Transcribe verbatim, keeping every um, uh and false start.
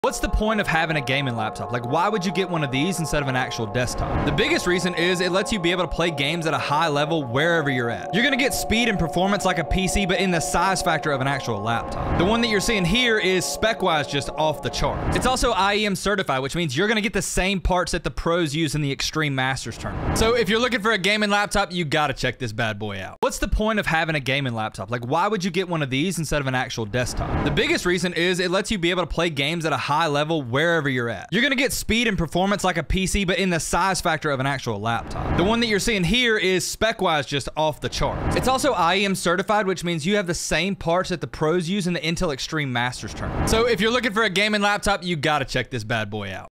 What's the point of having a gaming laptop? Like, why would you get one of these instead of an actual desktop? The biggest reason is it lets you be able to play games at a high level wherever you're at. You're gonna get speed and performance like a P C, but in the size factor of an actual laptop. The one that you're seeing here is spec-wise just off the chart. It's also I E M certified, which means you're gonna get the same parts that the pros use in the Extreme Masters tournament. So if you're looking for a gaming laptop, you gotta check this bad boy out. What's the point of having a gaming laptop? Like, why would you get one of these instead of an actual desktop? The biggest reason is it lets you be able to play games at a high level wherever you're at. You're gonna get speed and performance like a P C, but in the size factor of an actual laptop. The one that you're seeing here is spec-wise just off the chart. It's also I E M certified, which means you have the same parts that the pros use in the Intel Extreme Masters tournament. So if you're looking for a gaming laptop, you gotta check this bad boy out.